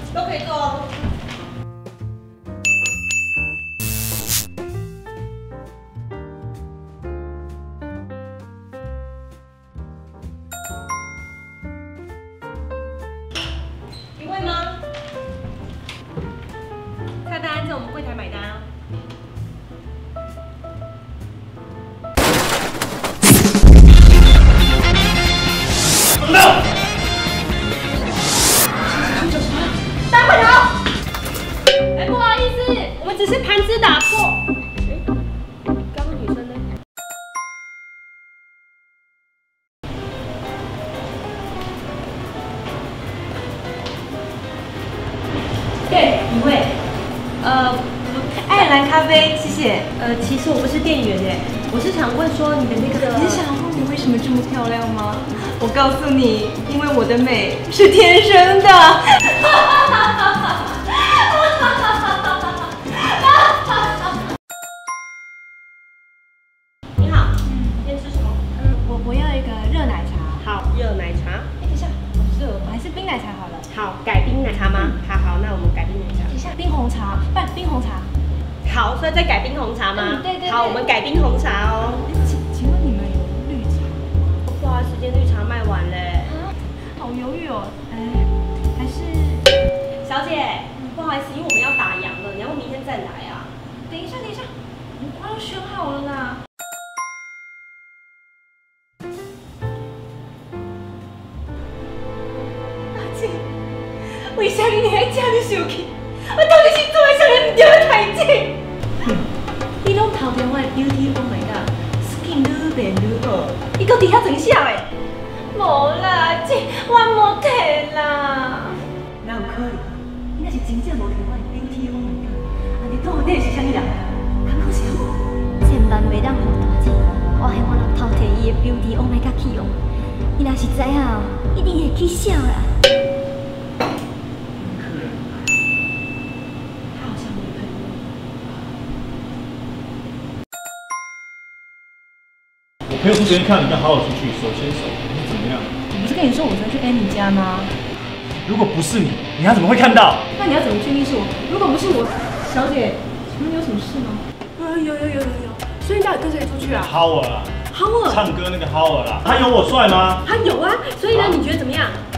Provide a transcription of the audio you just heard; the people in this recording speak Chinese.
都可以做哦。你会吗？菜单在我们柜台买单啊。 大快头！哎，不好意思，我们只是盘子打破。哎，刚刚女生呢？对，你会？ 爱尔兰咖啡，谢谢。 其实我不是店员耶，我是想问说你的那个。 你是想问我为什么这么漂亮吗？我告诉你，因为我的美是天生的。 你好，今天吃什么？ 我要一个热奶茶。 好，热奶茶。 哎，等一下，热，我还是冰奶茶好了。 好，改冰奶茶吗？好，那我们改冰奶茶。 等一下，冰红茶，不，冰红茶。 好，所以再改冰红茶吗？ 对。 好，我们改冰红茶哦。 请问你们有绿茶？ 不好意思，今天绿茶卖完嘞。 啊，好犹豫哦。还是小姐，不好意思，因为我们要打烊了，你要不明天再来啊？ 等一下，我快要选好了啦。阿姐，为什么你还这么生气？我到底是做了啥唔对的代志？你拢头中我的 beauty oh my god， skin 愈变愈好，你搁伫遐装笑的？无啦，姐，我无摕啦。哪有可能？你若是真正无摕我的 beauty oh my god， 安尼到底是啥物人啊？敢可是我？ 千万袂当互大姐，我希望人偷摕伊的 beauty oh my god 去用。伊若是知影哦，一定会去笑啦。 我朋友不昨天看你跟好好出去，手牵手，你是怎么样？ 我不是跟你说我昨天去 Annie 家吗？ 如果不是你，你还怎么会看到？ 那你要怎么确定是我？如果不是我，小姐，请问你有什么事吗？有。所以你到底跟谁出去啊？ 好尔啊， 好尔， 唱歌那个好尔啊，他有我帅吗？ 他有啊。所以呢，你觉得怎么样？